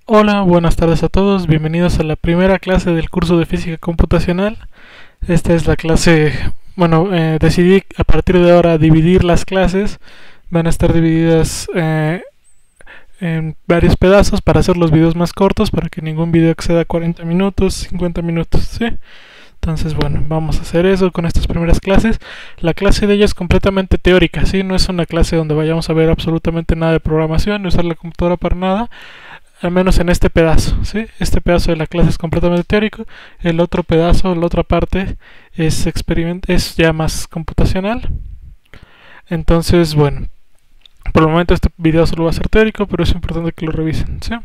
Hola, buenas tardes a todos, bienvenidos a la primera clase del curso de física computacional. Esta es la clase, decidí a partir de ahora dividir las clases. Van a estar divididas en varios pedazos para hacer los videos más cortos, para que ningún video exceda 40 minutos, 50 minutos, ¿sí? Entonces, bueno, vamos a hacer eso con estas primeras clases. La clase de ella es completamente teórica, ¿sí? No es una clase donde vayamos a ver absolutamente nada de programación, ni usar la computadora para nada. Al menos en este pedazo, ¿sí? Este pedazo de la clase es completamente teórico. El otro pedazo, la otra parte es ya más computacional. Entonces, bueno, por el momento este video solo va a ser teórico, pero es importante que lo revisen, ¿sí?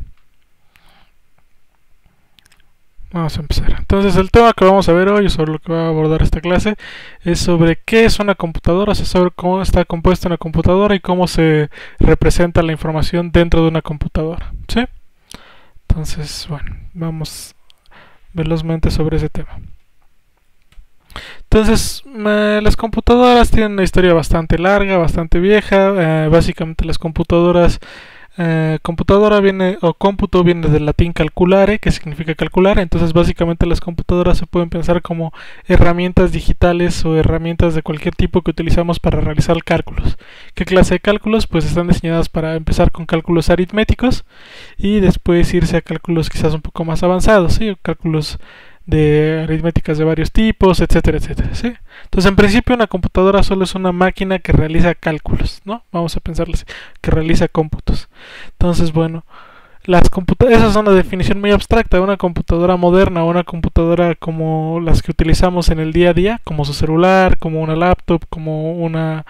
Vamos a empezar. Entonces el tema que vamos a ver hoy, sobre lo que va a abordar esta clase, es sobre qué es una computadora, o sea, sobre cómo está compuesta una computadora y cómo se representa la información dentro de una computadora, ¿sí? Entonces, bueno, vamos velozmente sobre ese tema. Entonces, las computadoras tienen una historia bastante larga, bastante vieja. Básicamente las computadoras, computadora viene, o cómputo viene del latín calculare, que significa calcular. Entonces básicamente las computadoras se pueden pensar como herramientas digitales o herramientas de cualquier tipo que utilizamos para realizar cálculos. ¿Qué clase de cálculos? Pues están diseñadas para empezar con cálculos aritméticos y después irse a cálculos quizás un poco más avanzados, ¿sí? Cálculos de aritméticas de varios tipos, etcétera, etcétera, ¿sí? Entonces, en principio, una computadora solo es una máquina que realiza cálculos, ¿no? Vamos a pensarlo así, que realiza cómputos. Entonces, bueno, esa es una definición muy abstracta. Una computadora moderna o una computadora como las que utilizamos en el día a día, como su celular, como una laptop, como una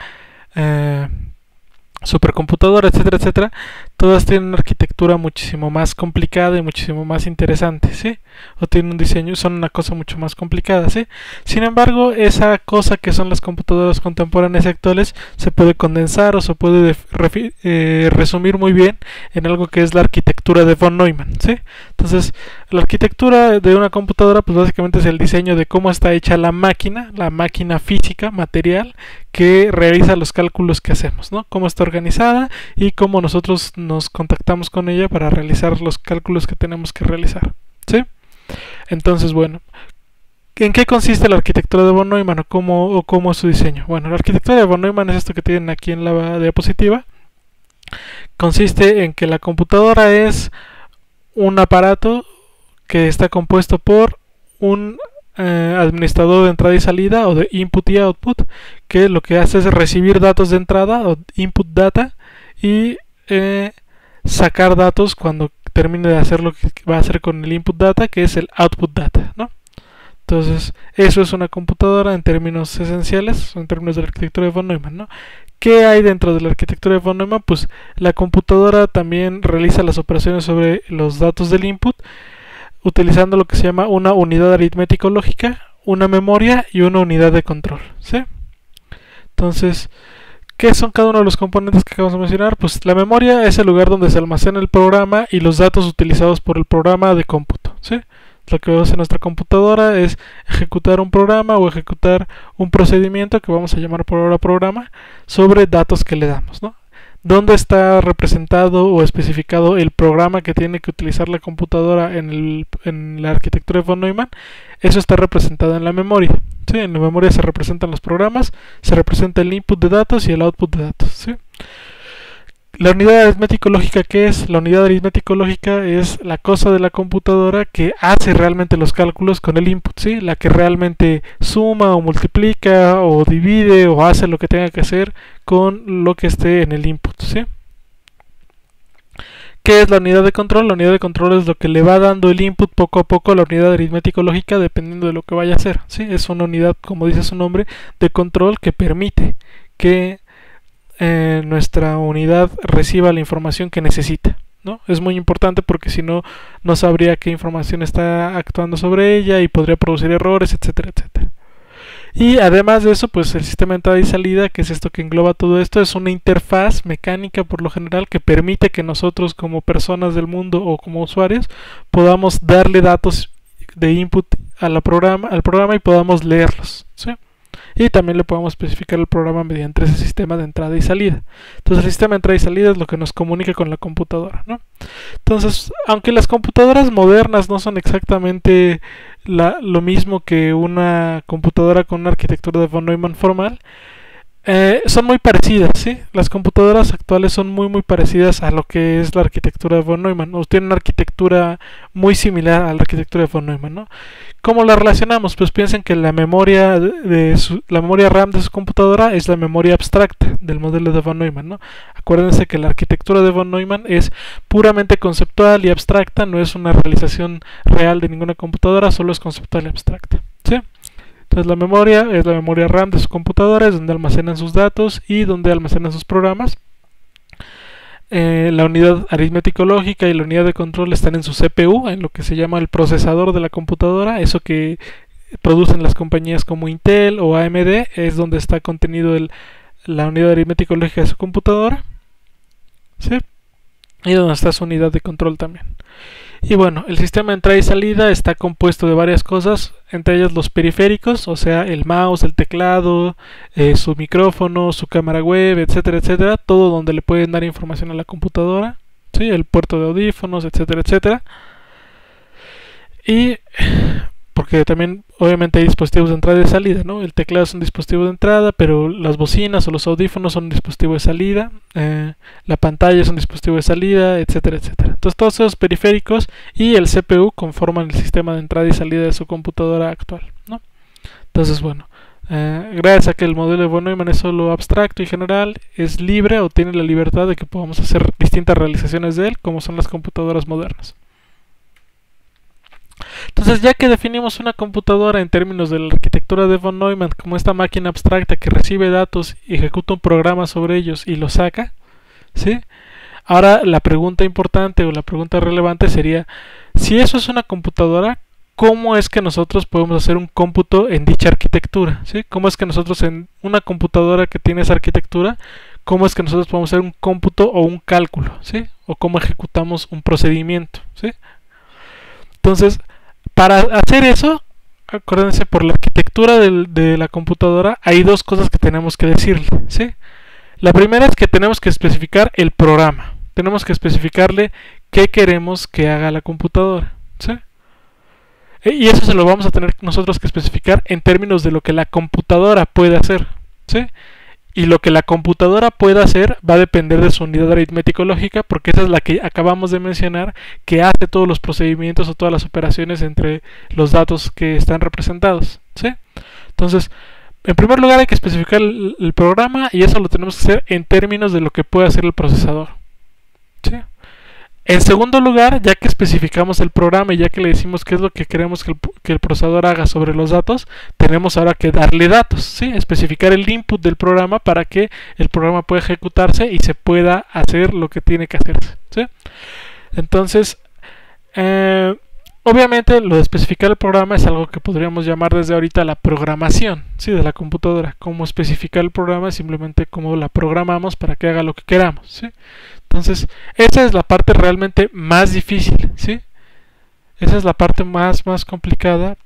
supercomputadora, etcétera, etcétera, todas tienen una arquitectura muchísimo más complicada y muchísimo más interesante, ¿sí? O tienen un diseño, son una cosa mucho más complicada, ¿sí? Sin embargo, esa cosa que son las computadoras contemporáneas y actuales se puede condensar o se puede resumir muy bien en algo que es la arquitectura de von Neumann, ¿sí? Entonces, la arquitectura de una computadora, pues básicamente es el diseño de cómo está hecha la máquina física, material, que realiza los cálculos que hacemos, ¿no? Cómo está organizada y cómo nosotros nos contactamos con ella para realizar los cálculos que tenemos que realizar, ¿sí? Entonces, bueno, ¿en qué consiste la arquitectura de von Neumann o cómo es su diseño? Bueno, la arquitectura de von Neumann es esto que tienen aquí en la diapositiva. Consiste en que la computadora es un aparato que está compuesto por un administrador de entrada y salida o de input y output, que lo que hace es recibir datos de entrada o input data y sacar datos cuando termine de hacer lo que va a hacer con el input data, que es el output data, ¿no? Entonces, eso es una computadora en términos esenciales, en términos de la arquitectura de von Neumann, ¿no? ¿Qué hay dentro de la arquitectura de von Neumann? Pues la computadora también realiza las operaciones sobre los datos del input, utilizando lo que se llama una unidad aritmético lógica, una memoria y una unidad de control, ¿sí? Entonces, ¿qué son cada uno de los componentes que acabamos de mencionar? Pues la memoria es el lugar donde se almacena el programa y los datos utilizados por el programa de cómputo, ¿sí? Lo que hace nuestra computadora es ejecutar un programa o ejecutar un procedimiento que vamos a llamar por ahora programa sobre datos que le damos, ¿no? ¿Dónde está representado o especificado el programa que tiene que utilizar la computadora en la arquitectura de von Neumann? Eso está representado en la memoria, ¿sí? En la memoria se representan los programas, se representa el input de datos y el output de datos, ¿sí? La unidad aritmético lógica, ¿qué es? La unidad aritmético lógica es la cosa de la computadora que hace realmente los cálculos con el input, ¿sí? La que realmente suma o multiplica o divide o hace lo que tenga que hacer con lo que esté en el input, ¿sí? ¿Qué es la unidad de control? La unidad de control es lo que le va dando el input poco a poco a la unidad aritmético lógica dependiendo de lo que vaya a hacer, ¿sí? Es una unidad, como dice su nombre, de control que permite que nuestra unidad reciba la información que necesita, ¿no? Es muy importante porque si no, no sabría qué información está actuando sobre ella y podría producir errores, etcétera, etcétera. Y además de eso, pues el sistema de entrada y salida, que es esto que engloba todo esto, es una interfaz mecánica por lo general que permite que nosotros como personas del mundo o como usuarios podamos darle datos de input al programa y podamos leerlos, ¿sí? y también le podemos especificar el programa mediante ese sistema de entrada y salida. Entonces el sistema de entrada y salida es lo que nos comunica con la computadora, ¿no? Entonces, aunque las computadoras modernas no son exactamente lo mismo que una computadora con una arquitectura de von Neumann formal, son muy parecidas, ¿sí? Las computadoras actuales son muy parecidas a lo que es la arquitectura de von Neumann, o tienen una arquitectura muy similar a la arquitectura de von Neumann, ¿no? ¿Cómo la relacionamos? Pues piensen que la memoria la memoria RAM de su computadora es la memoria abstracta del modelo de von Neumann, ¿no? Acuérdense que la arquitectura de von Neumann es puramente conceptual y abstracta, no es una realización real de ninguna computadora, solo es conceptual y abstracta, ¿sí? Entonces la memoria es la memoria RAM de su computadora, es donde almacenan sus datos y donde almacenan sus programas. La unidad aritmético-lógica y la unidad de control están en su CPU, en lo que se llama el procesador de la computadora, eso que producen las compañías como Intel o AMD, es donde está contenido la unidad aritmético-lógica de su computadora, ¿sí? Y donde está su unidad de control también. Y bueno, el sistema de entrada y salida está compuesto de varias cosas, entre ellas los periféricos, o sea, el mouse, el teclado, su micrófono, su cámara web, etcétera, etcétera, todo donde le pueden dar información a la computadora, ¿sí? El puerto de audífonos, etcétera, etcétera. Y porque también obviamente hay dispositivos de entrada y de salida, ¿no? El teclado es un dispositivo de entrada, pero las bocinas o los audífonos son un dispositivo de salida, la pantalla es un dispositivo de salida, etcétera, etcétera. Entonces todos esos periféricos y el CPU conforman el sistema de entrada y salida de su computadora actual, ¿no? Entonces bueno, gracias a que el modelo de von Neumann es solo abstracto y general, es libre o tiene la libertad de que podamos hacer distintas realizaciones de él, como son las computadoras modernas. Entonces, ya que definimos una computadora en términos de la arquitectura de von Neumann como esta máquina abstracta que recibe datos y ejecuta un programa sobre ellos y los saca, ¿sí? Ahora la pregunta importante o la pregunta relevante sería, si eso es una computadora, ¿cómo es que nosotros podemos hacer un cómputo en dicha arquitectura? ¿Sí? ¿Cómo es que nosotros en una computadora que tiene esa arquitectura, cómo es que nosotros podemos hacer un cómputo o un cálculo? ¿Sí? O cómo ejecutamos un procedimiento, ¿sí? Entonces, para hacer eso, acuérdense, por la arquitectura de la computadora hay dos cosas que tenemos que decirle, ¿sí? La primera es que tenemos que especificar el programa. Tenemos que especificarle qué queremos que haga la computadora, ¿sí? Y eso se lo vamos a tener nosotros que especificar en términos de lo que la computadora puede hacer, ¿sí? Y lo que la computadora pueda hacer va a depender de su unidad aritmético-lógica, porque esa es la que acabamos de mencionar, que hace todos los procedimientos o todas las operaciones entre los datos que están representados, ¿sí? Entonces, en primer lugar hay que especificar el programa, y eso lo tenemos que hacer en términos de lo que puede hacer el procesador, ¿sí? En segundo lugar, ya que especificamos el programa y ya que le decimos qué es lo que queremos que el procesador haga sobre los datos, tenemos ahora que darle datos, ¿sí? Especificar el input del programa para que el programa pueda ejecutarse y se pueda hacer lo que tiene que hacerse, ¿sí? Entonces, obviamente lo de especificar el programa es algo que podríamos llamar desde ahorita la programación, ¿sí? De la computadora. Cómo especificar el programa es simplemente cómo la programamos para que haga lo que queramos, ¿sí? Entonces, esa es la parte realmente más difícil, ¿sí? Esa es la parte más complicada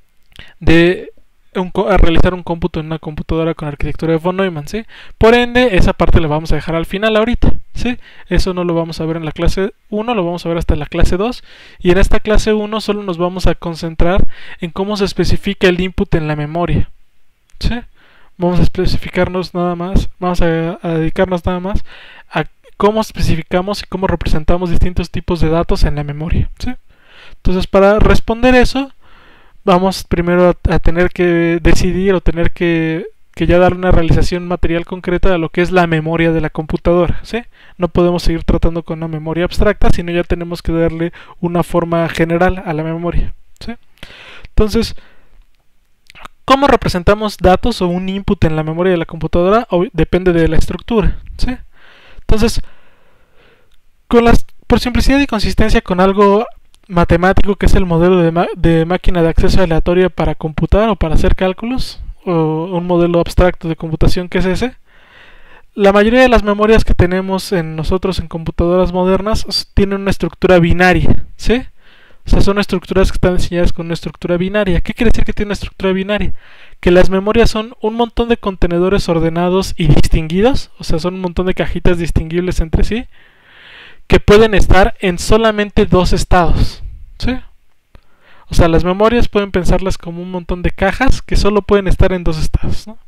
de realizar un cómputo en una computadora con arquitectura de von Neumann, ¿sí? Por ende, esa parte la vamos a dejar al final ahorita, ¿sí? Eso no lo vamos a ver en la clase 1, lo vamos a ver hasta la clase 2. Y en esta clase 1 solo nos vamos a concentrar en cómo se especifica el input en la memoria, ¿sí? Vamos a especificarnos nada más, vamos a dedicarnos nada más a cómo especificamos y cómo representamos distintos tipos de datos en la memoria, ¿sí? Entonces, para responder eso, vamos primero a tener que decidir o tener que ya darle una realización material concreta a lo que es la memoria de la computadora, ¿sí? No podemos seguir tratando con una memoria abstracta, sino ya tenemos que darle una forma general a la memoria, ¿sí? Entonces, ¿cómo representamos datos o un input en la memoria de la computadora? Depende de la estructura, ¿sí? Entonces, por simplicidad y consistencia con algo matemático que es el modelo de máquina de acceso aleatoria para computar o para hacer cálculos, o un modelo abstracto de computación que es ese, la mayoría de las memorias que tenemos nosotros en computadoras modernas tienen una estructura binaria, ¿sí? O sea, son estructuras que están diseñadas con una estructura binaria. ¿Qué quiere decir que tiene una estructura binaria? Que las memorias son un montón de contenedores ordenados y distinguidos, o sea, son un montón de cajitas distinguibles entre sí, que pueden estar en solamente dos estados, ¿sí? O sea, las memorias pueden pensarlas como un montón de cajas que solo pueden estar en dos estados, ¿no?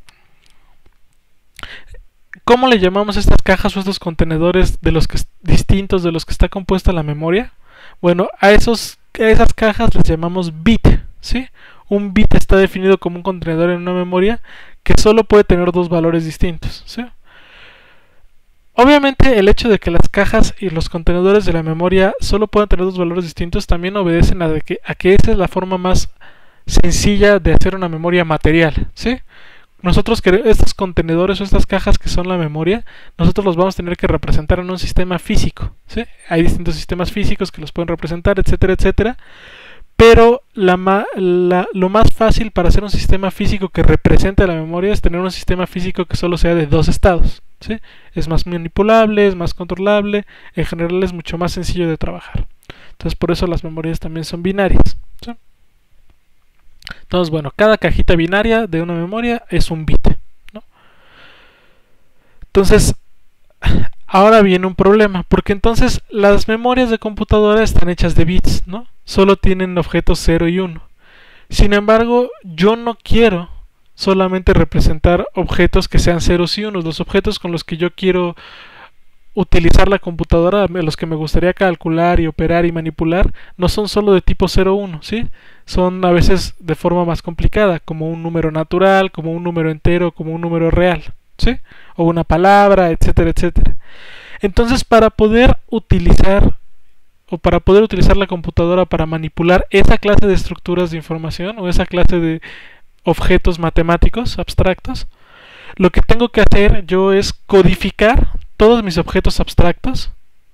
¿Cómo le llamamos a estas cajas o estos contenedores distintos de los que está compuesta la memoria? Bueno, a esas cajas les llamamos bit, ¿sí? Un bit está definido como un contenedor en una memoria que solo puede tener dos valores distintos, ¿sí? Obviamente el hecho de que las cajas y los contenedores de la memoria solo puedan tener dos valores distintos también obedecen a que esa es la forma más sencilla de hacer una memoria material, ¿sí? Nosotros estos contenedores o estas cajas que son la memoria, nosotros los vamos a tener que representar en un sistema físico, ¿sí? Hay distintos sistemas físicos que los pueden representar, etcétera, etcétera. Pero lo más fácil para hacer un sistema físico que represente la memoria es tener un sistema físico que solo sea de dos estados, ¿sí? Es más manipulable, es más controlable, en general es mucho más sencillo de trabajar. Entonces por eso las memorias también son binarias, ¿sí? Entonces, bueno, cada cajita binaria de una memoria es un bit, ¿no? Entonces, ahora viene un problema, porque entonces las memorias de computadora están hechas de bits, ¿no? Solo tienen objetos 0 y 1. Sin embargo, yo no quiero solamente representar objetos que sean ceros y unos. Los objetos con los que yo quiero utilizar la computadora, los que me gustaría calcular y operar y manipular, no son solo de tipo 0 o 1, ¿sí? Son a veces de forma más complicada, como un número natural, como un número entero, como un número real, ¿sí? O una palabra, etcétera, etcétera. Entonces, para poder utilizar la computadora para manipular esa clase de estructuras de información o esa clase de objetos matemáticos abstractos, lo que tengo que hacer yo es codificar todos mis objetos abstractos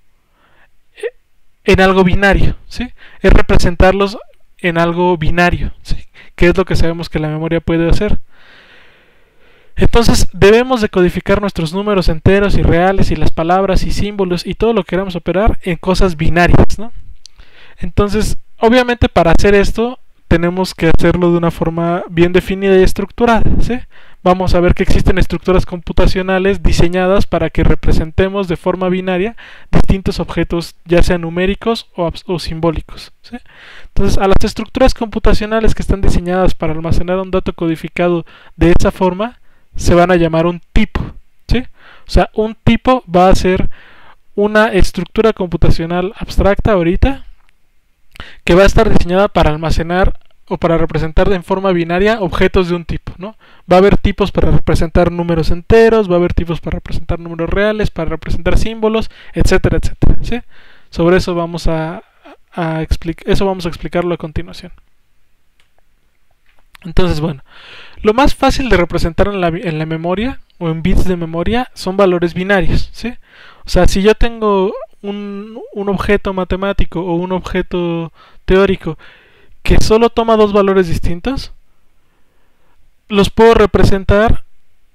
en algo binario, ¿sí? Es representarlos en algo binario, ¿sí? Que es lo que sabemos que la memoria puede hacer. Entonces debemos de codificar nuestros números enteros y reales y las palabras y símbolos y todo lo que queramos operar en cosas binarias, ¿no? Entonces, obviamente para hacer esto tenemos que hacerlo de una forma bien definida y estructurada, ¿sí? Vamos a ver que existen estructuras computacionales diseñadas para que representemos de forma binaria distintos objetos, ya sean numéricos o simbólicos, ¿sí? Entonces, a las estructuras computacionales que están diseñadas para almacenar un dato codificado de esa forma, se van a llamar un tipo, ¿sí? O sea, un tipo va a ser una estructura computacional abstracta ahorita que va a estar diseñada para almacenar o para representar en forma binaria objetos de un tipo, ¿no? Va a haber tipos para representar números enteros, va a haber tipos para representar números reales, para representar símbolos, etcétera, etcétera, ¿sí? Sobre eso vamos a explicarlo a continuación. Entonces, bueno, lo más fácil de representar en la memoria o en bits de memoria son valores binarios, ¿sí? O sea, si yo tengo un objeto matemático o un objeto teórico que solo toma dos valores distintos, los puedo representar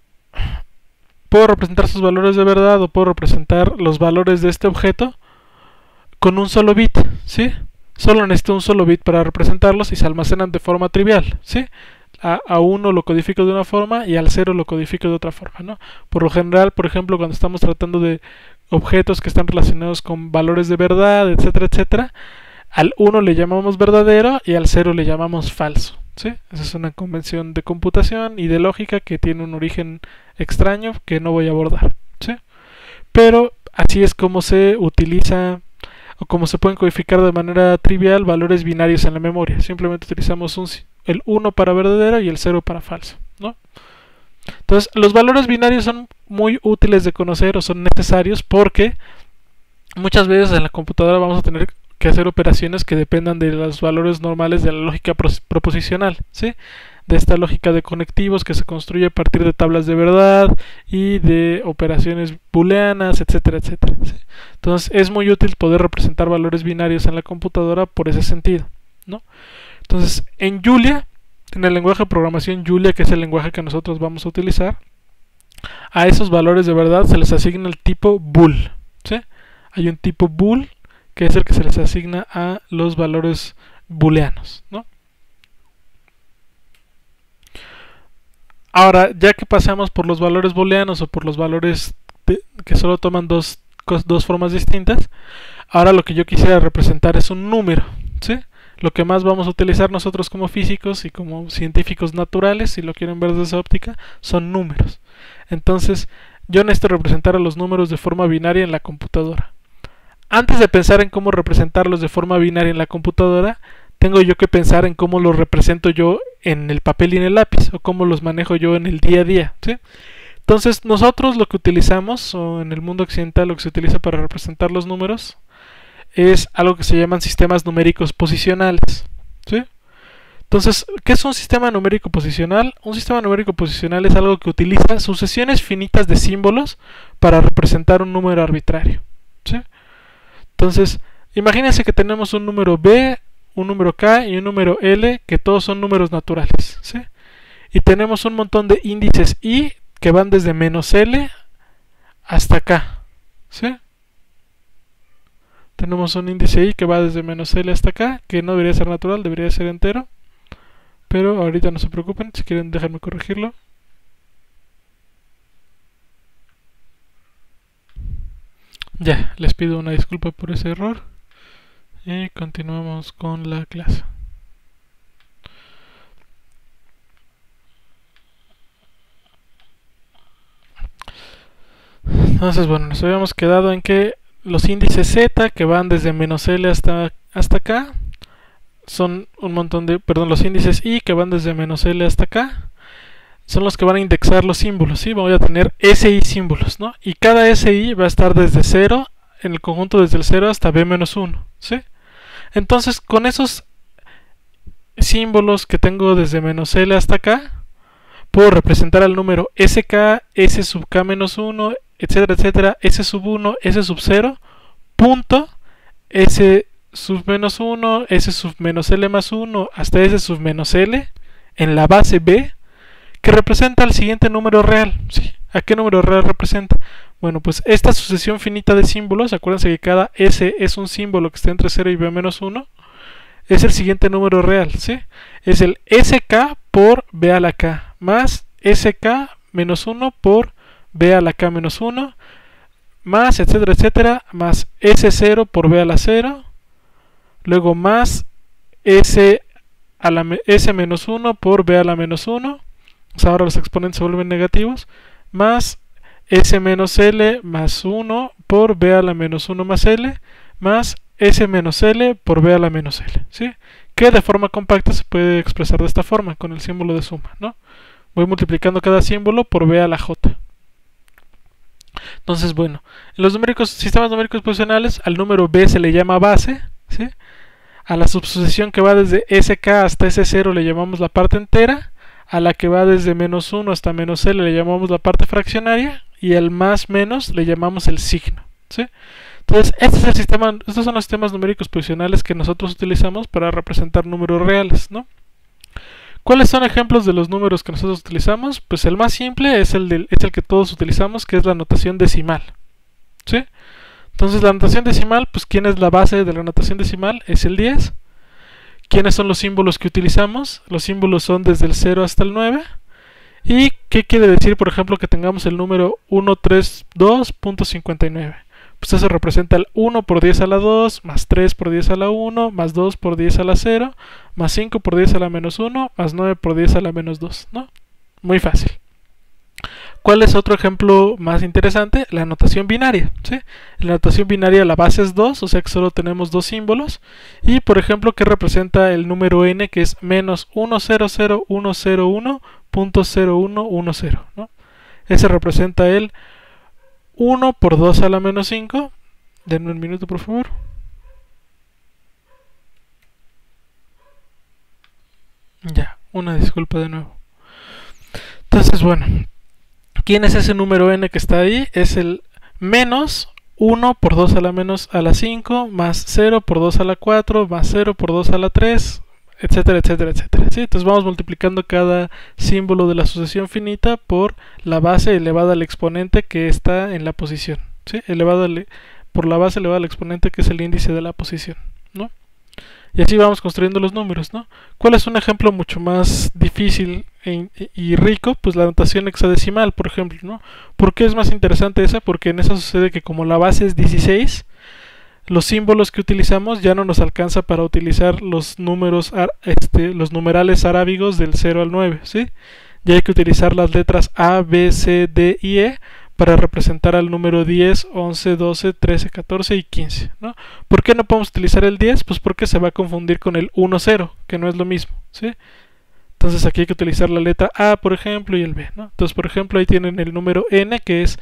sus valores de verdad o puedo representar los valores de este objeto con un solo bit, ¿sí? Solo necesito un solo bit para representarlos y se almacenan de forma trivial, ¿sí? A 1 lo codifico de una forma y al 0 lo codifico de otra forma, ¿no? Por lo general, por ejemplo, cuando estamos tratando de objetos que están relacionados con valores de verdad, etcétera, etcétera, al 1 le llamamos verdadero y al 0 le llamamos falso, ¿sí? Esa es una convención de computación y de lógica que tiene un origen extraño que no voy a abordar, ¿sí? Pero así es como se utiliza o como se pueden codificar de manera trivial valores binarios en la memoria. Simplemente utilizamos el 1 para verdadero y el 0 para falso, ¿no? Entonces, los valores binarios son muy útiles de conocer o son necesarios porque muchas veces en la computadora vamos a tener que hacer operaciones que dependan de los valores normales de la lógica proposicional, ¿sí? De esta lógica de conectivos que se construye a partir de tablas de verdad y de operaciones booleanas, etcétera, etcétera, ¿sí? Entonces es muy útil poder representar valores binarios en la computadora por ese sentido, ¿no? Entonces en Julia, en el lenguaje de programación Julia, que es el lenguaje que nosotros vamos a utilizar, a esos valores de verdad se les asigna el tipo bool, ¿sí? Hay un tipo bool que es el que se les asigna a los valores booleanos, ¿no? Ahora, ya que pasamos por los valores booleanos o por los valores que solo toman dos formas distintas, ahora lo que yo quisiera representar es un número, ¿sí? Lo que más vamos a utilizar nosotros como físicos y como científicos naturales, si lo quieren ver desde esa óptica, son números. Entonces, yo necesito representar a los números de forma binaria en la computadora. Antes de pensar en cómo representarlos de forma binaria en la computadora, tengo yo que pensar en cómo los represento yo en el papel y en el lápiz, o cómo los manejo yo en el día a día, ¿sí? Entonces, nosotros lo que utilizamos, o en el mundo occidental lo que se utiliza para representar los números, es algo que se llaman sistemas numéricos posicionales, ¿sí? Entonces, ¿qué es un sistema numérico posicional? Un sistema numérico posicional es algo que utiliza sucesiones finitas de símbolos para representar un número arbitrario, ¿sí? Entonces, imagínense que tenemos un número B, un número K y un número L, que todos son números naturales, ¿sí? Y tenemos un montón de índices I que van desde menos L hasta K, ¿sí? Tenemos un índice I que va desde menos L hasta K, que no debería ser natural, debería ser entero. Pero ahorita no se preocupen, si quieren déjenme corregirlo. Ya, les pido una disculpa por ese error. Y continuamos con la clase. Entonces, bueno, nos habíamos quedado en que los índices Z, que van desde menos L hasta K, son un montón de, perdón, los índices I, que van desde menos L hasta K, son los que van a indexar los símbolos, ¿sí? Voy a tener SI símbolos, ¿no? Y cada SI va a estar desde 0, en el conjunto desde el 0 hasta B-1, ¿sí? Entonces, con esos símbolos que tengo desde menos L hasta K, puedo representar al número SK, S sub K-1, etcétera, etcétera, S sub 1, S sub 0, punto, S sub menos 1, S sub menos L más 1, hasta S sub menos L, en la base B, que representa al siguiente número real, ¿sí? ¿A qué número real representa? Bueno, pues esta sucesión finita de símbolos, acuérdense que cada S es un símbolo que está entre 0 y B-1, es el siguiente número real, ¿sí? Es el SK por B a la K, más SK menos 1 por B a la K menos 1, más etcétera, etcétera, más S0 por B a la 0, luego más S menos 1 por B a la menos 1, o sea, ahora los exponentes se vuelven negativos, más S menos L más 1 por B a la menos 1 más L, más S menos L por B a la menos L, ¿sí? Que de forma compacta se puede expresar de esta forma, con el símbolo de suma, ¿no? Voy multiplicando cada símbolo por B a la J. Entonces, bueno, en los sistemas numéricos posicionales, al número B se le llama base, ¿sí? A la subsucesión que va desde SK hasta S0 le llamamos la parte entera, a la que va desde menos 1 hasta menos L le llamamos la parte fraccionaria, y al más menos le llamamos el signo, ¿sí? Entonces, estos son los sistemas numéricos posicionales que nosotros utilizamos para representar números reales, ¿no? ¿Cuáles son ejemplos de los números que nosotros utilizamos? Pues el más simple es el que todos utilizamos, que es la notación decimal, ¿sí? Entonces, la notación decimal, pues ¿quién es la base de la notación decimal? Es el 10. ¿Quiénes son los símbolos que utilizamos? Los símbolos son desde el 0 hasta el 9. ¿Y qué quiere decir, por ejemplo, que tengamos el número 132.59? Pues eso representa el 1 por 10 a la 2, más 3 por 10 a la 1, más 2 por 10 a la 0, más 5 por 10 a la menos 1, más 9 por 10 a la menos 2, ¿no? Muy fácil. ¿Cuál es otro ejemplo más interesante? La notación binaria, ¿sí? En la notación binaria la base es 2, o sea que solo tenemos dos símbolos. Y, por ejemplo, ¿qué representa el número n? Que es menos 100.0110, ¿no? Ese representa el 1 por 2 a la menos 5. Denme un minuto, por favor. Ya, una disculpa de nuevo. Entonces, bueno, ¿quién es ese número n que está ahí? Es el menos 1 por 2 a la menos a la 5, más 0 por 2 a la 4, más 0 por 2 a la 3, etcétera, etcétera, etcétera, ¿sí? Entonces vamos multiplicando cada símbolo de la sucesión finita por la base elevada al exponente que está en la posición, ¿sí? Elevado al por la base elevada al exponente, que es el índice de la posición, ¿no? Y así vamos construyendo los números, ¿no? ¿Cuál es un ejemplo mucho más difícil y rico? Pues la notación hexadecimal, por ejemplo, ¿no? ¿Por qué es más interesante esa? Porque en esa sucede que como la base es 16, los símbolos que utilizamos ya no nos alcanza para utilizar los números, los numerales arábigos del 0 al 9, ¿sí? Ya hay que utilizar las letras A, B, C, D y E para representar al número 10, 11, 12, 13, 14 y 15, ¿no? ¿Por qué no podemos utilizar el 10? Pues porque se va a confundir con el 1, 0, que no es lo mismo, ¿sí? Entonces aquí hay que utilizar la letra A, por ejemplo, y el B, ¿no? Entonces, por ejemplo, ahí tienen el número N, que es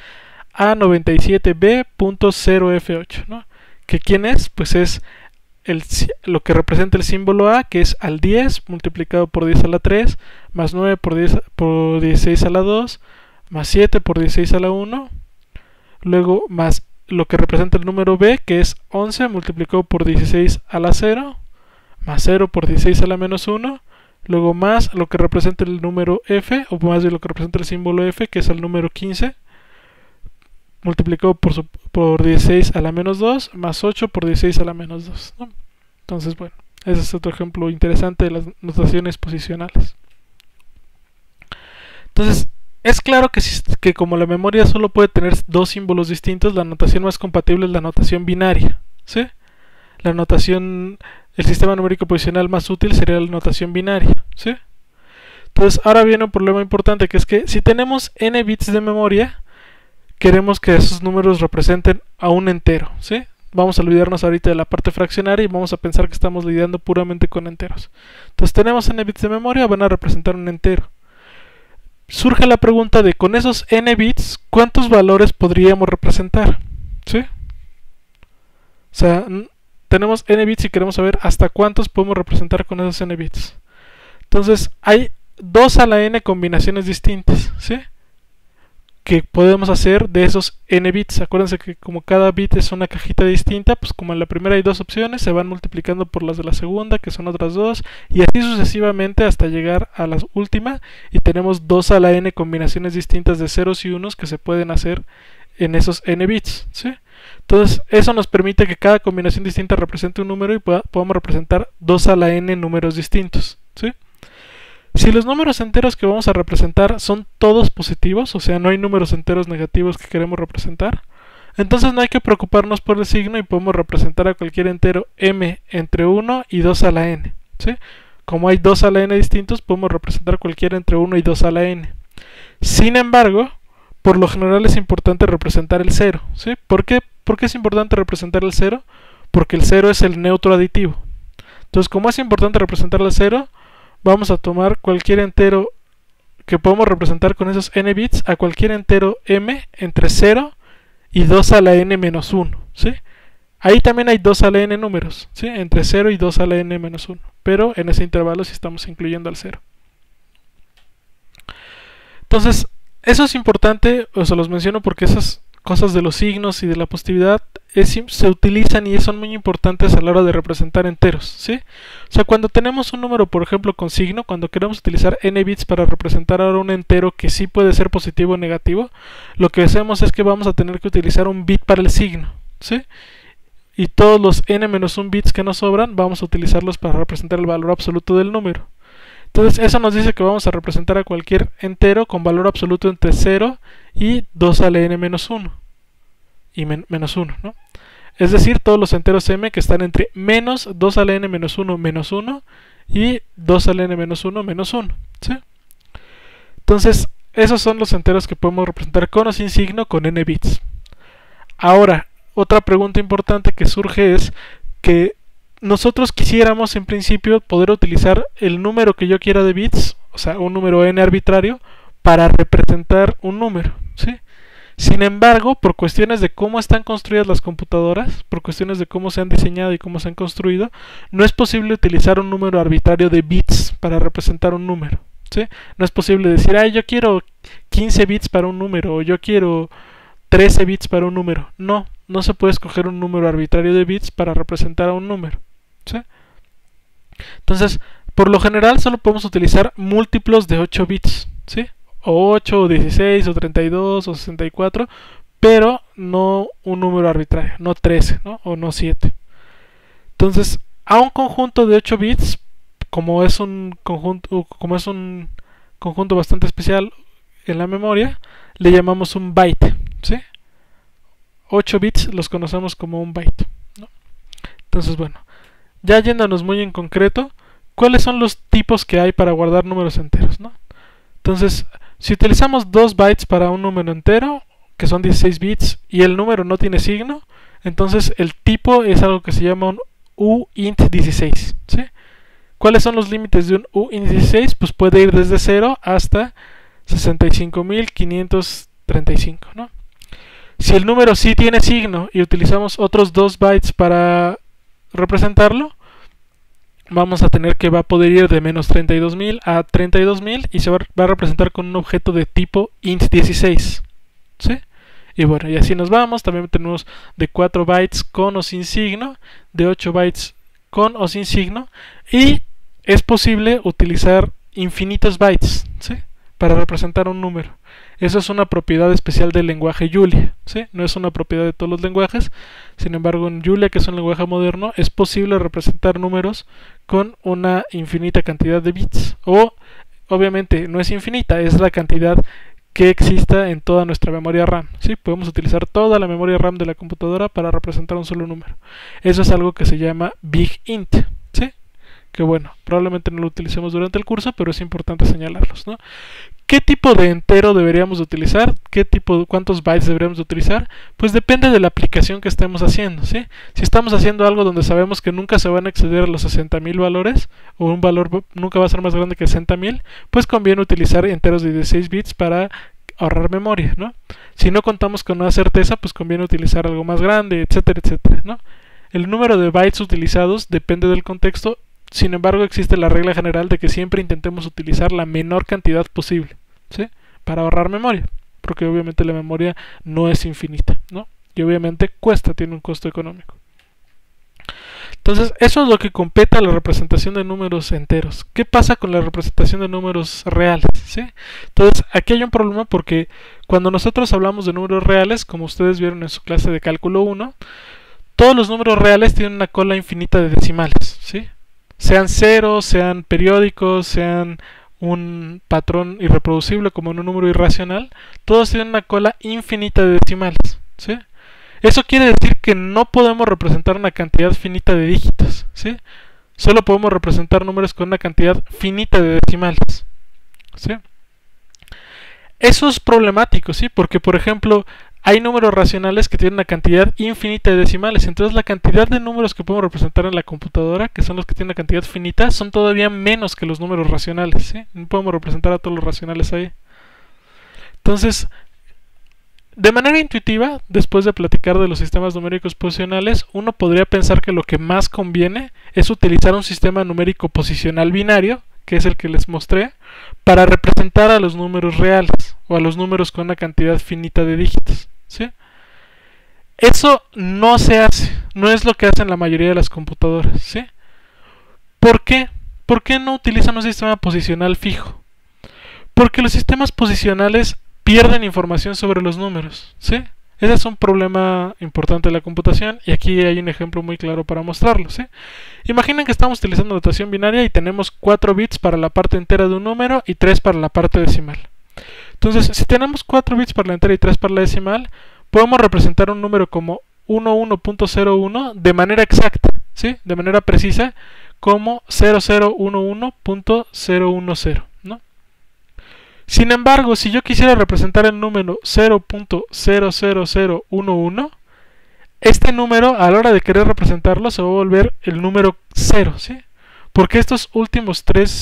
A97B.0F8, ¿no? ¿Que quién es? Pues es lo que representa el símbolo A, que es al 10 multiplicado por 10 a la 3, más 9 por 16 a la 2, más 7 por 16 a la 1, luego más lo que representa el número B, que es 11 multiplicado por 16 a la 0, más 0 por 16 a la menos 1, luego más lo que representa el número F, o más de lo que representa el símbolo F, que es el número 15, multiplicado por 16 a la menos 2, más 8 por 16 a la menos 2, ¿no? Entonces, bueno, ese es otro ejemplo interesante de las notaciones posicionales. Entonces, es claro que como la memoria solo puede tener dos símbolos distintos, la notación más compatible es la notación binaria, ¿sí? La notación, el sistema numérico posicional más útil sería la notación binaria, ¿sí? Entonces, ahora viene un problema importante, que es que si tenemos n bits de memoria, queremos que esos números representen a un entero, ¿sí? Vamos a olvidarnos ahorita de la parte fraccionaria y vamos a pensar que estamos lidiando puramente con enteros. Entonces tenemos n bits de memoria, van a representar un entero. Surge la pregunta de, con esos n bits, ¿cuántos valores podríamos representar? ¿Sí? O sea, tenemos n bits y queremos saber hasta cuántos podemos representar con esos n bits. Entonces, hay 2 a la n combinaciones distintas, ¿sí? Que podemos hacer de esos n bits. Acuérdense que como cada bit es una cajita distinta, pues como en la primera hay dos opciones, se van multiplicando por las de la segunda, que son otras dos, y así sucesivamente hasta llegar a la última, y tenemos 2 a la n combinaciones distintas de ceros y unos que se pueden hacer en esos n bits, ¿sí? Entonces eso nos permite que cada combinación distinta represente un número y podamos representar 2 a la n números distintos, ¿sí? Si los números enteros que vamos a representar son todos positivos, o sea, no hay números enteros negativos que queremos representar, entonces no hay que preocuparnos por el signo y podemos representar a cualquier entero m entre 1 y 2 a la n, ¿sí? Como hay 2 a la n distintos, podemos representar cualquier entre 1 y 2 a la n. Sin embargo, por lo general es importante representar el 0, ¿sí? ¿Por qué es importante representar el 0? Porque el 0 es el neutro aditivo. Entonces, como es importante representar el 0, vamos a tomar cualquier entero que podemos representar con esos n bits a cualquier entero m entre 0 y 2 a la n menos 1, ¿sí? Ahí también hay 2 a la n números, ¿sí? Entre 0 y 2 a la n menos 1, pero en ese intervalo sí estamos incluyendo al 0. Entonces, eso es importante, os los menciono porque esas cosas de los signos y de la positividad se utilizan y son muy importantes a la hora de representar enteros, ¿sí? O sea, cuando tenemos un número, por ejemplo, con signo, cuando queremos utilizar n bits para representar ahora un entero que sí puede ser positivo o negativo, lo que hacemos es que vamos a tener que utilizar un bit para el signo, ¿sí? Y todos los n-1 bits que nos sobran, vamos a utilizarlos para representar el valor absoluto del número. Entonces eso nos dice que vamos a representar a cualquier entero con valor absoluto entre 0 y 2 a la n menos 1 y menos 1, ¿no? Es decir, todos los enteros m que están entre menos 2 a la n menos 1 menos 1 y 2 a la n menos 1 menos 1, ¿sí? Entonces esos son los enteros que podemos representar con o sin signo con n bits. Ahora, otra pregunta importante que surge es que nosotros quisiéramos en principio poder utilizar el número que yo quiera de bits, o sea, un número n arbitrario, para representar un número, ¿sí? Sin embargo, por cuestiones de cómo están construidas las computadoras, por cuestiones de cómo se han diseñado y cómo se han construido, no es posible utilizar un número arbitrario de bits para representar un número, ¿sí? No es posible decir, yo quiero 15 bits para un número, o yo quiero 13 bits para un número. No se puede escoger un número arbitrario de bits para representar a un número, ¿sí? Entonces, por lo general solo podemos utilizar múltiplos de 8 bits, ¿sí? O 8, o 16, o 32, o 64, pero no un número arbitrario, no 13, ¿no? O no 7. Entonces, a un conjunto de 8 bits, como es un conjunto bastante especial en la memoria, le llamamos un byte, ¿sí? 8 bits los conocemos como un byte, ¿no? Entonces, bueno, ya yéndonos muy en concreto, ¿cuáles son los tipos que hay para guardar números enteros, ¿no? Entonces, si utilizamos 2 bytes para un número entero, que son 16 bits, y el número no tiene signo, entonces el tipo es algo que se llama un uint16, ¿sí? ¿Cuáles son los límites de un uint16? Pues puede ir desde 0 hasta 65.535, ¿no? Si el número sí tiene signo y utilizamos otros 2 bytes para representarlo, vamos a tener que va a poder ir de menos 32.000 a 32.000 y se va a representar con un objeto de tipo int16, ¿sí? Y bueno, y así nos vamos. También tenemos de 4 bytes con o sin signo, de 8 bytes con o sin signo, y es posible utilizar infinitos bytes, ¿sí? Para representar un número. Eso es una propiedad especial del lenguaje Julia, ¿sí? No es una propiedad de todos los lenguajes. Sin embargo, en Julia, que es un lenguaje moderno, es posible representar números con una infinita cantidad de bits. O, obviamente, no es infinita, es la cantidad que exista en toda nuestra memoria RAM, ¿sí? Podemos utilizar toda la memoria RAM de la computadora para representar un solo número. Eso es algo que se llama Big Int, ¿sí? Que bueno, probablemente no lo utilicemos durante el curso, pero es importante señalarlos, ¿no? ¿Qué tipo de entero deberíamos utilizar? ¿Cuántos bytes deberíamos utilizar? Pues depende de la aplicación que estemos haciendo, ¿sí? Si estamos haciendo algo donde sabemos que nunca se van a exceder a los 60.000 valores, o un valor nunca va a ser más grande que 60.000, pues conviene utilizar enteros de 16 bits para ahorrar memoria, ¿no? Si no contamos con una certeza, pues conviene utilizar algo más grande, etcétera, etcétera, ¿no? El número de bytes utilizados depende del contexto. Sin embargo, existe la regla general de que siempre intentemos utilizar la menor cantidad posible, ¿sí? Para ahorrar memoria, porque obviamente la memoria no es infinita, ¿no? Y obviamente tiene un costo económico. Entonces, eso es lo que compete a la representación de números enteros. ¿Qué pasa con la representación de números reales? ¿Sí? Entonces, aquí hay un problema porque cuando nosotros hablamos de números reales, como ustedes vieron en su clase de cálculo 1, todos los números reales tienen una cola infinita de decimales, ¿sí? Sean ceros, sean periódicos, sean un patrón irreproducible como en un número irracional, todos tienen una cola infinita de decimales, ¿sí? Eso quiere decir que no podemos representar una cantidad finita de dígitos, ¿sí? Solo podemos representar números con una cantidad finita de decimales, ¿sí? Eso es problemático, ¿sí? Porque, por ejemplo, hay números racionales que tienen una cantidad infinita de decimales. Entonces la cantidad de números que podemos representar en la computadora, que son los que tienen una cantidad finita, son todavía menos que los números racionales, ¿sí? No podemos representar a todos los racionales ahí. Entonces, de manera intuitiva, después de platicar de los sistemas numéricos posicionales, uno podría pensar que lo que más conviene es utilizar un sistema numérico posicional binario, que es el que les mostré, para representar a los números reales o a los números con una cantidad finita de dígitos, ¿sí? Eso no se hace, no es lo que hacen la mayoría de las computadoras, ¿sí? ¿Por qué? ¿Por qué no utilizan un sistema posicional fijo? Porque los sistemas posicionales pierden información sobre los números, ¿sí? Ese es un problema importante de la computación y aquí hay un ejemplo muy claro para mostrarlo, ¿sí? Imaginen que estamos utilizando notación binaria y tenemos 4 bits para la parte entera de un número y 3 para la parte decimal. Entonces, si tenemos 4 bits para la entera y 3 para la decimal, podemos representar un número como 11.01 de manera exacta, ¿sí? De manera precisa, como 0011.010, ¿no? Sin embargo, si yo quisiera representar el número 0.00011, este número, a la hora de querer representarlo, se va a volver el número 0, ¿sí? Porque estos últimos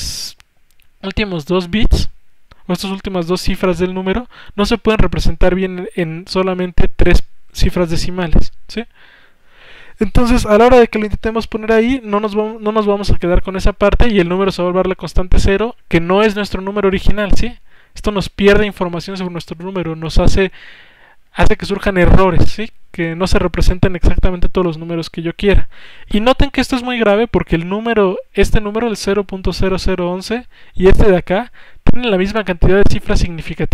dos bits, o estas últimas dos cifras del número, no se pueden representar bien en solamente 3 cifras decimales, ¿sí? Entonces, a la hora de que lo intentemos poner ahí, no nos vamos a quedar con esa parte y el número se va a volver la constante 0, que no es nuestro número original, ¿sí? Esto nos pierde información sobre nuestro número, nos hace que surjan errores, ¿sí? Que no se representen exactamente todos los números que yo quiera. Y noten que esto es muy grave porque este número, el 0.0011, y este de acá, tienen la misma cantidad de cifras significativas,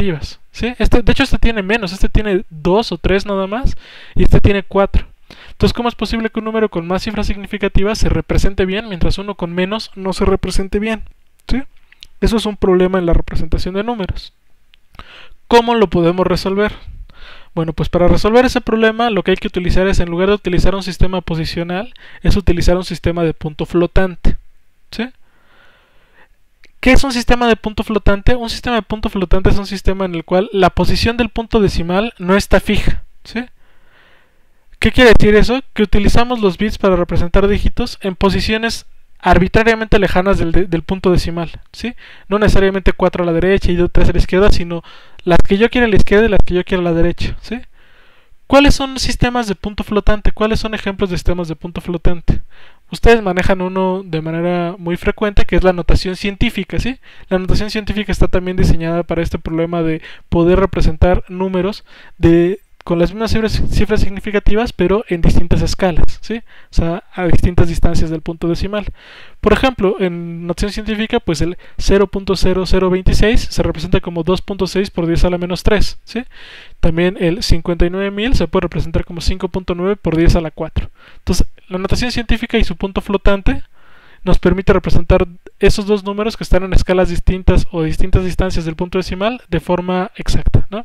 ¿sí? De hecho, este tiene menos, este tiene 2 o 3 nada más, y este tiene 4. Entonces, ¿cómo es posible que un número con más cifras significativas se represente bien, mientras uno con menos no se represente bien? ¿Sí? Eso es un problema en la representación de números. ¿Cómo lo podemos resolver? Bueno, pues para resolver ese problema lo que hay que utilizar es, en lugar de utilizar un sistema posicional, es utilizar un sistema de punto flotante. ¿Sí? ¿Qué es un sistema de punto flotante? Un sistema de punto flotante es un sistema en el cual la posición del punto decimal no está fija. ¿Sí? ¿Qué quiere decir eso? Que utilizamos los bits para representar dígitos en posiciones arbitrariamente lejanas del punto decimal, ¿sí? No necesariamente 4 a la derecha y 3 a la izquierda, sino las que yo quiero a la izquierda y las que yo quiero a la derecha, ¿sí? ¿Cuáles son sistemas de punto flotante? ¿Cuáles son ejemplos de sistemas de punto flotante? Ustedes manejan uno de manera muy frecuente, que es la notación científica, ¿sí? La notación científica está también diseñada para este problema de poder representar números con las mismas cifras significativas, pero en distintas escalas, ¿sí? O sea, a distintas distancias del punto decimal. Por ejemplo, en notación científica, pues el 0.0026 se representa como 2.6 por 10 a la menos 3, ¿sí? También el 59.000 se puede representar como 5.9 por 10 a la 4. Entonces, la notación científica y su punto flotante nos permite representar esos dos números que están en escalas distintas o distintas distancias del punto decimal de forma exacta, ¿no?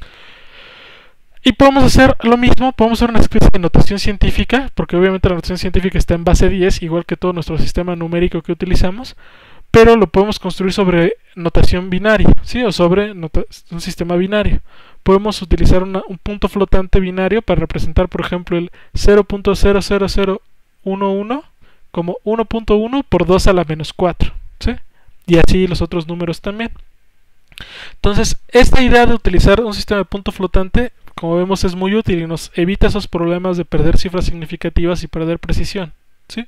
Y podemos hacer lo mismo, podemos hacer una especie de notación científica, porque obviamente la notación científica está en base 10, igual que todo nuestro sistema numérico que utilizamos, pero lo podemos construir sobre notación binaria, ¿sí? O sobre un sistema binario. Podemos utilizar un punto flotante binario para representar, por ejemplo, el 0.00011 como 1.1 por 2 a la menos 4, ¿sí? Y así los otros números también. Entonces, esta idea de utilizar un sistema de punto flotante, como vemos, es muy útil y nos evita esos problemas de perder cifras significativas y perder precisión, ¿sí?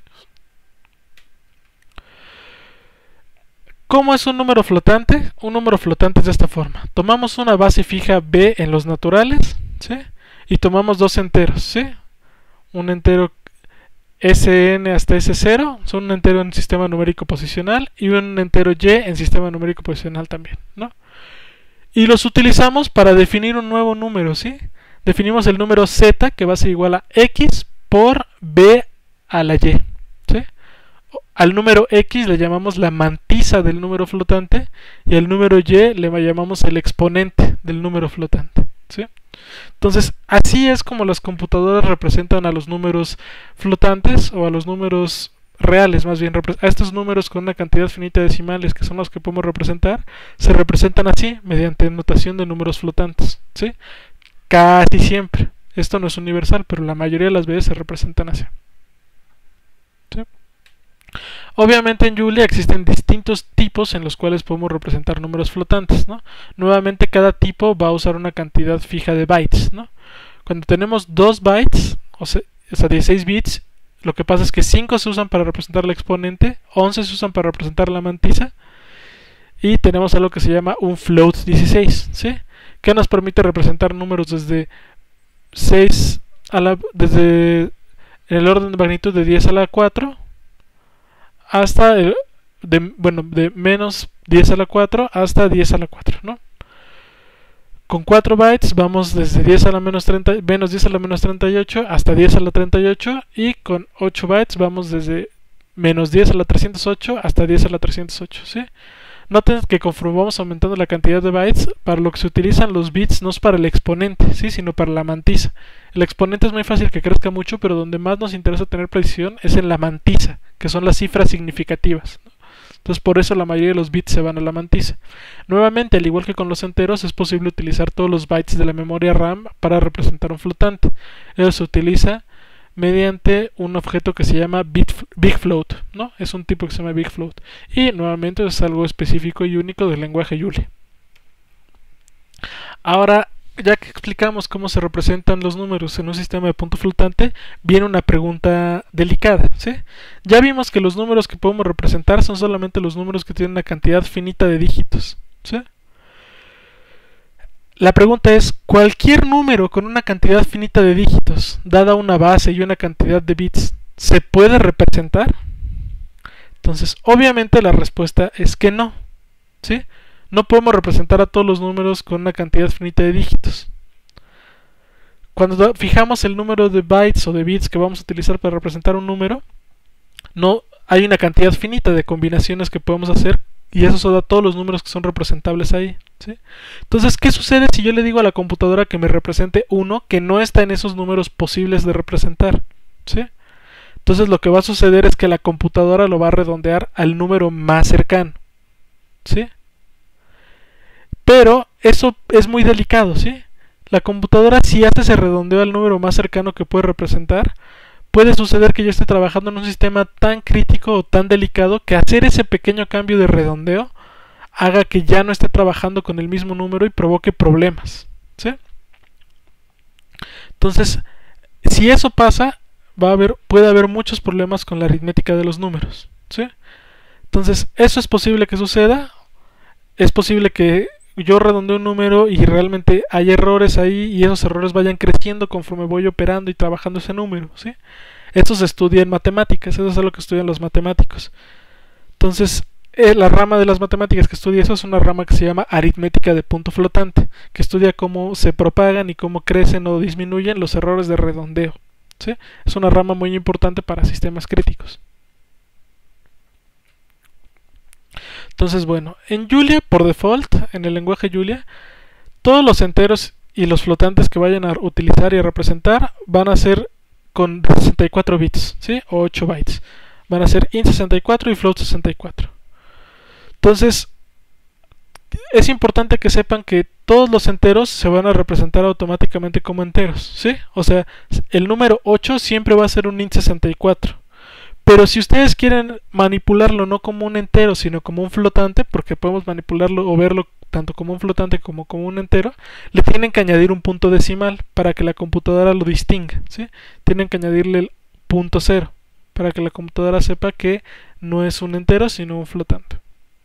¿Cómo es un número flotante? Un número flotante es de esta forma. Tomamos una base fija b en los naturales, ¿sí? Y tomamos dos enteros, ¿sí? Un entero Sn hasta S0, son un entero en sistema numérico posicional, y un entero y en sistema numérico posicional también, ¿no? Y los utilizamos para definir un nuevo número, ¿sí? Definimos el número z, que va a ser igual a x por b a la y, ¿sí? Al número x le llamamos la mantisa del número flotante, y al número y le llamamos el exponente del número flotante, ¿sí? Entonces, así es como las computadoras representan a los números flotantes, o a los números reales, más bien, a estos números con una cantidad finita de decimales, que son los que podemos representar, se representan así, mediante notación de números flotantes, ¿sí? Casi siempre. Esto no es universal, pero la mayoría de las veces se representan así, ¿sí? Obviamente en Julia existen distintos tipos en los cuales podemos representar números flotantes, ¿no? Nuevamente cada tipo va a usar una cantidad fija de bytes, ¿no? Cuando tenemos 2 bytes, o sea 16 bits, lo que pasa es que 5 se usan para representar la exponente, 11 se usan para representar la mantisa, y tenemos algo que se llama un float 16, ¿sí? Que nos permite representar números desde 6 desde en el orden de magnitud de 10 a la 4 hasta de menos 10 a la 4 hasta 10 a la 4, ¿no? Con 4 bytes vamos desde 10 a la menos 10 a la menos 38 hasta 10 a la 38, y con 8 bytes vamos desde menos 10 a la 308 hasta 10 a la 308, ¿sí? Noten que conforme vamos aumentando la cantidad de bytes, para lo que se utilizan los bits no es para el exponente, ¿sí? Sino para la mantisa. El exponente es muy fácil que crezca mucho, pero donde más nos interesa tener precisión es en la mantisa, que son las cifras significativas, ¿no? Entonces por eso la mayoría de los bits se van a la mantisa. Nuevamente, al igual que con los enteros, es posible utilizar todos los bytes de la memoria RAM para representar un flotante. Eso se utiliza mediante un objeto que se llama BigFloat, ¿no? Es un tipo que se llama BigFloat. Y nuevamente es algo específico y único del lenguaje Julia. Ahora, ya que explicamos cómo se representan los números en un sistema de punto flotante, viene una pregunta delicada, ¿sí? Ya vimos que los números que podemos representar son solamente los números que tienen una cantidad finita de dígitos, ¿sí? La pregunta es, ¿cualquier número con una cantidad finita de dígitos, dada una base y una cantidad de bits, se puede representar? Entonces, obviamente la respuesta es que no, ¿sí? no podemos representar a todos los números con una cantidad finita de dígitos. Cuando fijamos el número de bytes o de bits que vamos a utilizar para representar un número, no hay una cantidad finita de combinaciones que podemos hacer, y eso da todos los números que son representables ahí, ¿sí? Entonces, ¿qué sucede si yo le digo a la computadora que me represente uno que no está en esos números posibles de representar? ¿Sí? Entonces lo que va a suceder es que la computadora lo va a redondear al número más cercano, ¿sí? Pero eso es muy delicado, ¿sí? La computadora, si hace ese redondeo al número más cercano que puede representar, puede suceder que yo esté trabajando en un sistema tan crítico o tan delicado que hacer ese pequeño cambio de redondeo haga que ya no esté trabajando con el mismo número y provoque problemas, ¿sí? Entonces, si eso pasa, puede haber muchos problemas con la aritmética de los números, ¿sí? Entonces, eso es posible que suceda. Es posible que yo redondee un número y realmente hay errores ahí, y esos errores vayan creciendo conforme voy operando y trabajando ese número, ¿sí? Esto se estudia en matemáticas, eso es lo que estudian los matemáticos. Entonces, la rama de las matemáticas que estudia eso es una rama que se llama aritmética de punto flotante, que estudia cómo se propagan y cómo crecen o disminuyen los errores de redondeo, ¿sí? Es una rama muy importante para sistemas críticos. Entonces, bueno, en Julia, por default, en el lenguaje Julia, todos los enteros y los flotantes que vayan a utilizar y a representar van a ser con 64 bits, ¿sí? O 8 bytes. Van a ser int 64 y float 64. Entonces, es importante que sepan que todos los enteros se van a representar automáticamente como enteros, ¿sí? O sea, el número 8 siempre va a ser un int 64. Pero si ustedes quieren manipularlo no como un entero, sino como un flotante, porque podemos manipularlo o verlo tanto como un flotante como un entero, le tienen que añadir un punto decimal para que la computadora lo distinga, ¿sí? Tienen que añadirle el punto 0 para que la computadora sepa que no es un entero, sino un flotante.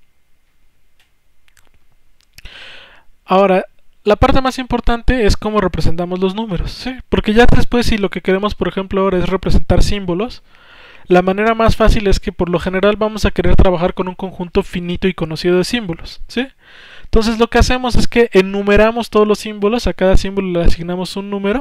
Ahora, la parte más importante es cómo representamos los números, ¿sí? Porque ya después, si lo que queremos, por ejemplo, ahora es representar símbolos, la manera más fácil es que por lo general vamos a querer trabajar con un conjunto finito y conocido de símbolos, ¿sí? Entonces lo que hacemos es que enumeramos todos los símbolos, a cada símbolo le asignamos un número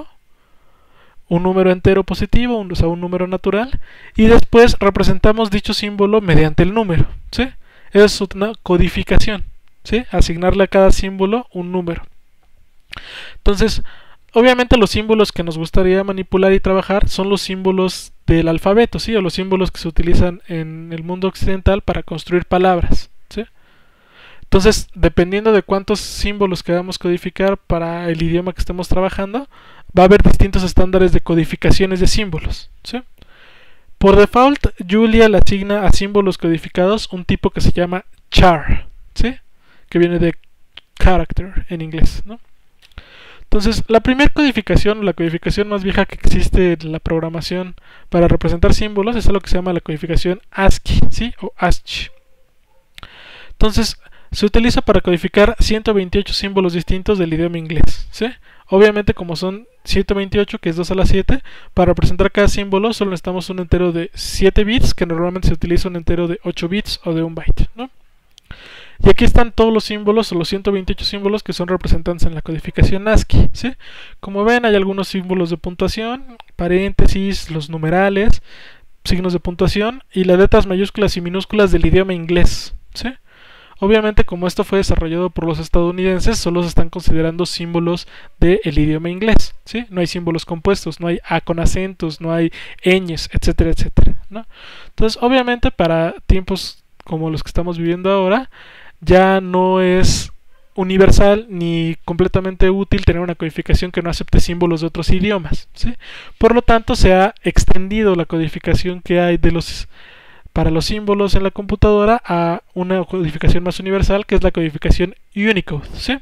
entero positivo, o sea, un número natural, y después representamos dicho símbolo mediante el número, ¿sí? Es una codificación, ¿sí? Asignarle a cada símbolo un número. Entonces, obviamente los símbolos que nos gustaría manipular y trabajar son los símbolos del alfabeto, ¿sí? O los símbolos que se utilizan en el mundo occidental para construir palabras, ¿sí? Entonces, dependiendo de cuántos símbolos queramos codificar para el idioma que estemos trabajando, va a haber distintos estándares de codificaciones de símbolos, ¿sí? Por default, Julia le asigna a símbolos codificados un tipo que se llama char, ¿sí? Que viene de character en inglés, ¿no? Entonces, la primera codificación, la codificación más vieja que existe en la programación para representar símbolos, es algo que se llama la codificación ASCII, ¿sí? O ASCII. Entonces, se utiliza para codificar 128 símbolos distintos del idioma inglés, ¿sí? Obviamente, como son 128, que es 2 a la 7, para representar cada símbolo solo necesitamos un entero de 7 bits, que normalmente se utiliza un entero de 8 bits o de 1 byte, ¿no? Y aquí están todos los símbolos, o los 128 símbolos que son representados en la codificación ASCII, ¿sí? Como ven, hay algunos símbolos de puntuación, paréntesis, los numerales, signos de puntuación y las letras mayúsculas y minúsculas del idioma inglés, ¿sí? Obviamente, como esto fue desarrollado por los estadounidenses, solo se están considerando símbolos del idioma inglés, ¿sí? No hay símbolos compuestos, no hay A con acentos, no hay ñes, etcétera, etcétera, ¿no? Entonces, obviamente, para tiempos como los que estamos viviendo ahora, ya no es universal ni completamente útil tener una codificación que no acepte símbolos de otros idiomas, ¿sí? Por lo tanto, se ha extendido la codificación que hay para los símbolos en la computadora a una codificación más universal, que es la codificación Unicode, ¿sí?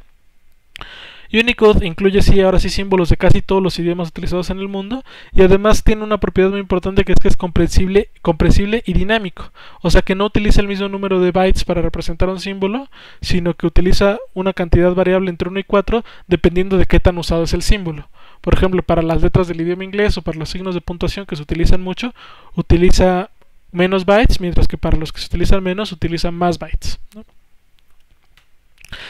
Unicode incluye ahora sí símbolos de casi todos los idiomas utilizados en el mundo, y además tiene una propiedad muy importante, que es comprensible y dinámico. O sea que no utiliza el mismo número de bytes para representar un símbolo, sino que utiliza una cantidad variable entre 1 y 4 dependiendo de qué tan usado es el símbolo. Por ejemplo, para las letras del idioma inglés o para los signos de puntuación que se utilizan mucho, utiliza menos bytes, mientras que para los que se utilizan menos, utilizan más bytes, ¿no?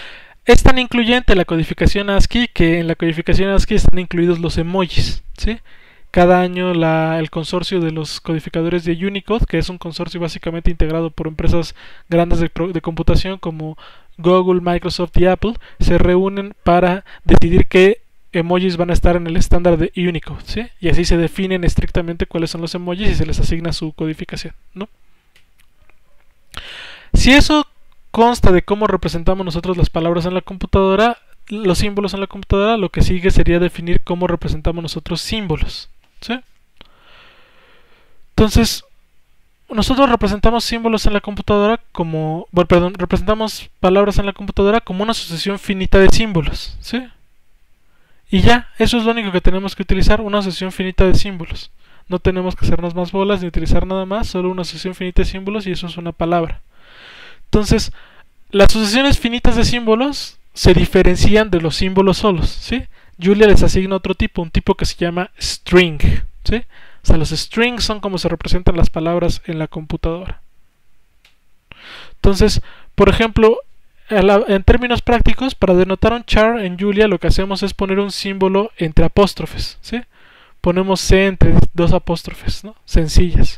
Es tan incluyente la codificación ASCII que en la codificación ASCII están incluidos los emojis, ¿sí? Cada año el consorcio de los codificadores de Unicode, que es un consorcio básicamente integrado por empresas grandes de computación como Google, Microsoft y Apple, se reúnen para decidir qué emojis van a estar en el estándar de Unicode, ¿sí? Y así se definen estrictamente cuáles son los emojis y se les asigna su codificación, ¿no? Si eso consta de cómo representamos nosotros las palabras en la computadora, los símbolos en la computadora, lo que sigue sería definir cómo representamos nosotros símbolos, ¿sí? Entonces, nosotros representamos símbolos en la computadora como, bueno, perdón, representamos palabras en la computadora como una sucesión finita de símbolos, ¿sí? Y ya, eso es lo único que tenemos que utilizar, una sucesión finita de símbolos. No tenemos que hacernos más bolas ni utilizar nada más, solo una sucesión finita de símbolos y eso es una palabra. Entonces, las sucesiones finitas de símbolos se diferencian de los símbolos solos, ¿sí? Julia les asigna otro tipo, un tipo que se llama string, ¿sí? O sea, los strings son como se representan las palabras en la computadora. Entonces, por ejemplo, en términos prácticos, para denotar un char en Julia lo que hacemos es poner un símbolo entre apóstrofes, ¿sí? Ponemos C entre dos apóstrofes, ¿no? Sencillas.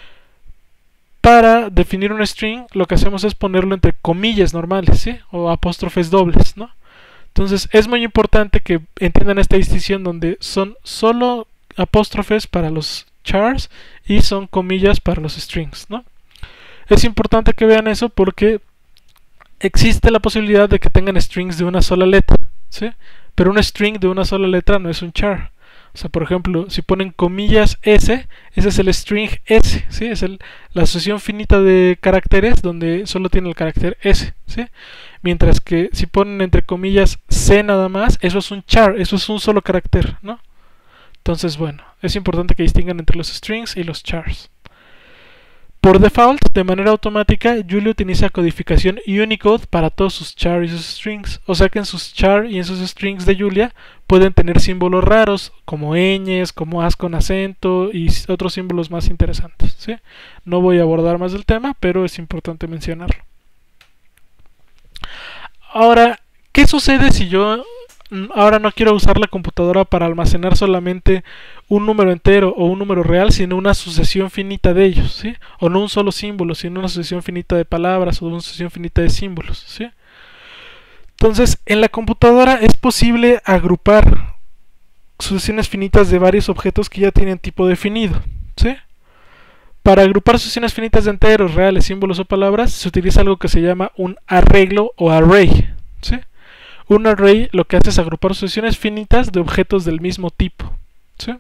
Para definir un string, lo que hacemos es ponerlo entre comillas normales, ¿sí? O apóstrofes dobles, ¿no? Entonces, es muy importante que entiendan esta distinción donde son solo apóstrofes para los chars y son comillas para los strings, ¿no? Es importante que vean eso porque existe la posibilidad de que tengan strings de una sola letra, ¿sí? Pero un string de una sola letra no es un char. O sea, por ejemplo, si ponen comillas S, ese es el string S, ¿sí? Es la sucesión finita de caracteres donde solo tiene el carácter S, ¿sí? Mientras que si ponen entre comillas C nada más, eso es un char, eso es un solo carácter, ¿no? Entonces, bueno, es importante que distingan entre los strings y los chars. Por default, de manera automática, Julia utiliza codificación Unicode para todos sus chars y sus strings. O sea que en sus chars y en sus strings de Julia pueden tener símbolos raros, como ñes, como as con acento y otros símbolos más interesantes, ¿sí? No voy a abordar más del tema, pero es importante mencionarlo. Ahora, ¿qué sucede si yo ahora no quiero usar la computadora para almacenar solamente un número entero o un número real, sino una sucesión finita de ellos, ¿sí? O no un solo símbolo, sino una sucesión finita de palabras o una sucesión finita de símbolos, ¿sí? Entonces, en la computadora es posible agrupar sucesiones finitas de varios objetos que ya tienen tipo definido, ¿sí? Para agrupar sucesiones finitas de enteros, reales, símbolos o palabras, se utiliza algo que se llama un arreglo o array, ¿sí? Un array lo que hace es agrupar sucesiones finitas de objetos del mismo tipo, ¿sí?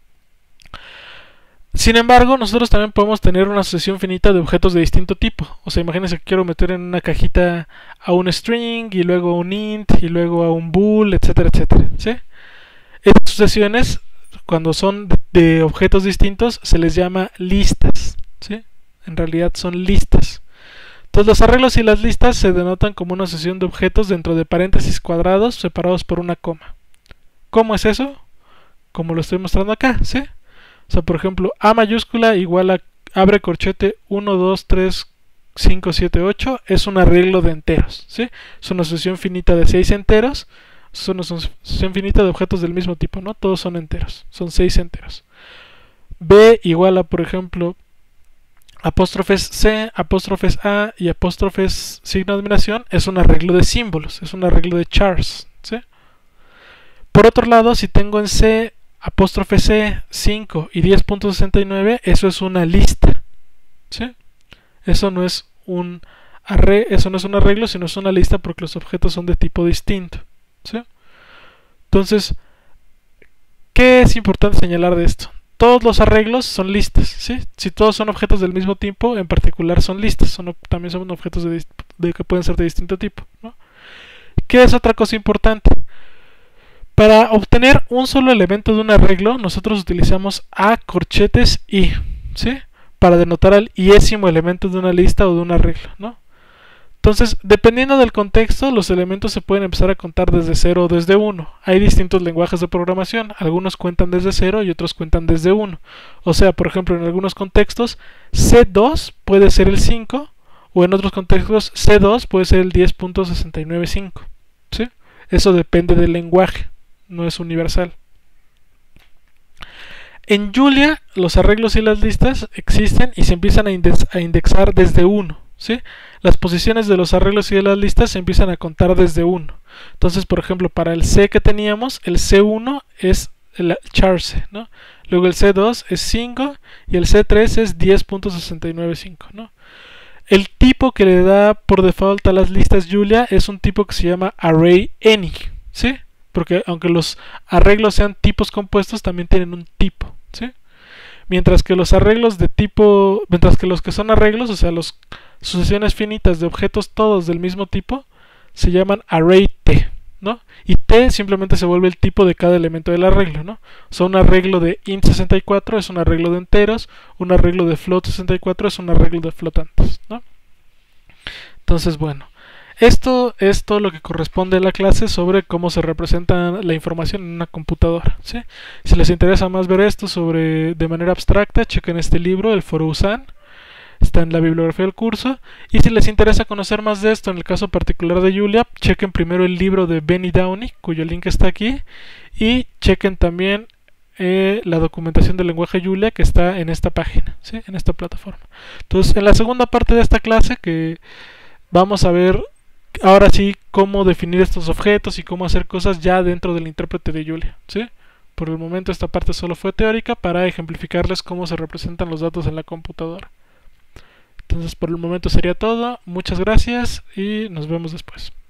Sin embargo, nosotros también podemos tener una sucesión finita de objetos de distinto tipo. O sea, imagínense que quiero meter en una cajita a un string, y luego a un int, y luego a un bool, etcétera, etcétera, ¿sí? Estas sucesiones, cuando son de objetos distintos, se les llama listas, ¿sí? En realidad son listas. Entonces los arreglos y las listas se denotan como una sucesión de objetos dentro de paréntesis cuadrados separados por una coma. ¿Cómo es eso? Como lo estoy mostrando acá, ¿sí? O sea, por ejemplo, A mayúscula igual a abre corchete 1, 2, 3, 5, 7, 8 es un arreglo de enteros, ¿sí? Es una sucesión finita de 6 enteros, es una sucesión finita de objetos del mismo tipo, ¿no? Todos son enteros, son 6 enteros. B igual a, por ejemplo, apóstrofes C, apóstrofes A y apóstrofes signo de admiración es un arreglo de símbolos, es un arreglo de chars, ¿sí? Por otro lado, si tengo en C apóstrofe C 5 y 10.69, eso es una lista, ¿sí? Eso no es un arreglo, sino es una lista porque los objetos son de tipo distinto, ¿sí? Entonces, ¿qué es importante señalar de esto? Todos los arreglos son listas, ¿sí? Si todos son objetos del mismo tipo, en particular son listas, también son objetos que pueden ser de distinto tipo, ¿no? ¿Qué es otra cosa importante? Para obtener un solo elemento de un arreglo, nosotros utilizamos A corchetes I, ¿sí? Para denotar al iésimo elemento de una lista o de un arreglo, ¿no? Entonces, dependiendo del contexto, los elementos se pueden empezar a contar desde 0 o desde 1. Hay distintos lenguajes de programación, algunos cuentan desde 0 y otros cuentan desde 1. O sea, por ejemplo, en algunos contextos, C2 puede ser el 5, o en otros contextos, C2 puede ser el 10.695, ¿sí? Eso depende del lenguaje, no es universal. En Julia, los arreglos y las listas existen y se empiezan a indexar desde 1, ¿sí? Las posiciones de los arreglos y de las listas se empiezan a contar desde 1. Entonces, por ejemplo, para el C que teníamos, el C1 es el charse, ¿no? Luego el C2 es 5 y el C3 es 10.695, ¿no? El tipo que le da por default a las listas Julia es un tipo que se llama array any, ¿sí? Porque aunque los arreglos sean tipos compuestos, también tienen un tipo, ¿sí? Mientras que los que son arreglos, o sea, las sucesiones finitas de objetos todos del mismo tipo, se llaman array T, ¿no? Y T simplemente se vuelve el tipo de cada elemento del arreglo, ¿no? O sea, un arreglo de int64 es un arreglo de enteros, un arreglo de float64 es un arreglo de flotantes, ¿no? Entonces, bueno, esto es todo lo que corresponde a la clase sobre cómo se representa la información en una computadora, ¿sí? Si les interesa más ver esto de manera abstracta, chequen este libro, el Foro USAN, está en la bibliografía del curso. Y si les interesa conocer más de esto, en el caso particular de Julia, chequen primero el libro de Benny Downey, cuyo link está aquí, y chequen también la documentación del lenguaje Julia que está en esta página, ¿sí? En esta plataforma. Entonces, en la segunda parte de esta clase, que vamos a ver ahora sí cómo definir estos objetos y cómo hacer cosas ya dentro del intérprete de Julia, ¿sí? Por el momento esta parte solo fue teórica para ejemplificarles cómo se representan los datos en la computadora. Entonces por el momento sería todo. Muchas gracias y nos vemos después.